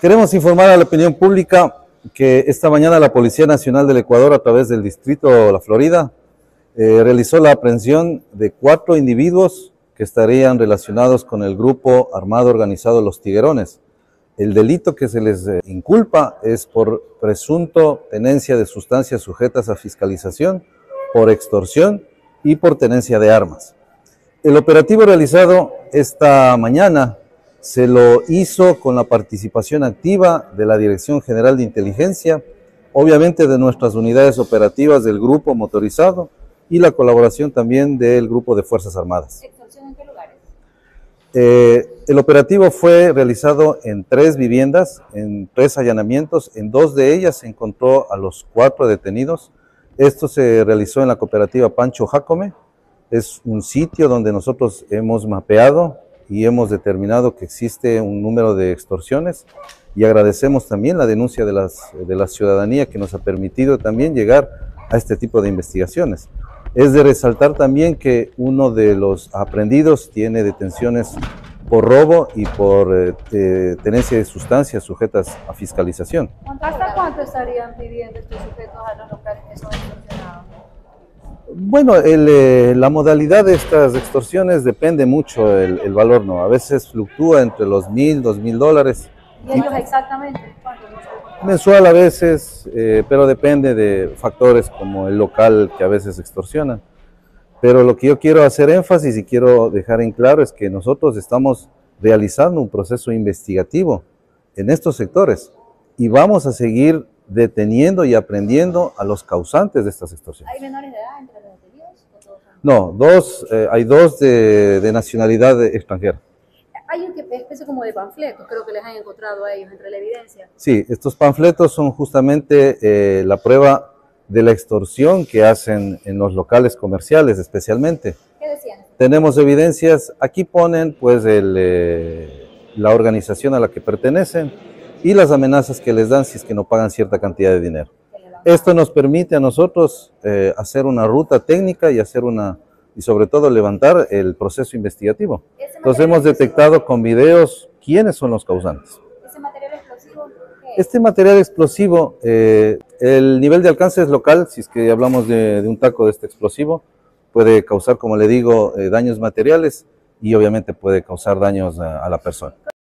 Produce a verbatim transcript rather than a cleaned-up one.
Queremos informar a la opinión pública que esta mañana la Policía Nacional del Ecuador, a través del Distrito La Florida, eh, realizó la aprehensión de cuatro individuos que estarían relacionados con el grupo armado organizado Los Tiguerones. El delito que se les eh, inculpa es por presunto tenencia de sustancias sujetas a fiscalización, por extorsión y por tenencia de armas. El operativo realizado esta mañana se lo hizo con la participación activa de la Dirección General de Inteligencia, obviamente de nuestras unidades operativas del grupo motorizado y la colaboración también del grupo de Fuerzas Armadas. ¿Extorsión en qué lugares? Eh, el operativo fue realizado en tres viviendas, en tres allanamientos. En dos de ellas se encontró a los cuatro detenidos. Esto se realizó en la cooperativa Pancho Jácome. Es un sitio donde nosotros hemos mapeado y hemos determinado que existe un número de extorsiones, y agradecemos también la denuncia de, las, de la ciudadanía que nos ha permitido también llegar a este tipo de investigaciones. Es de resaltar también que uno de los aprehendidos tiene detenciones por robo y por eh, eh, tenencia de sustancias sujetas a fiscalización. ¿Hasta cuánto estarían pidiendo estos sujetos a los locales que son extorsionados? Bueno, el, eh, la modalidad de estas extorsiones depende mucho el, el valor, ¿no? A veces fluctúa entre los mil, dos mil dólares. ¿Y ellos exactamente cuánto? Mensual a veces, eh, pero depende de factores como el local que a veces extorsionan. Pero lo que yo quiero hacer énfasis y quiero dejar en claro es que nosotros estamos realizando un proceso investigativo en estos sectores y vamos a seguir deteniendo y aprendiendo a los causantes de estas extorsiones. ¿Hay menores de edad entre los detenidos? ¿O todos son? No, dos, eh, hay dos de, de nacionalidad extranjera. Hay una especie como de panfletos, creo que les han encontrado a ellos entre la evidencia. Sí, estos panfletos son justamente eh, la prueba de la extorsión que hacen en los locales comerciales especialmente. ¿Qué decían? Tenemos evidencias, aquí ponen pues el, eh, la organización a la que pertenecen y las amenazas que les dan si es que no pagan cierta cantidad de dinero. Esto nos permite a nosotros eh, hacer una ruta técnica y hacer una y sobre todo levantar el proceso investigativo. Entonces hemos detectado con videos quiénes son los causantes. ¿Ese material explosivo qué es? Este material explosivo, eh, el nivel de alcance es local. Si es que hablamos de, de un taco de este explosivo, puede causar, como le digo, eh, daños materiales y obviamente puede causar daños a, a la persona.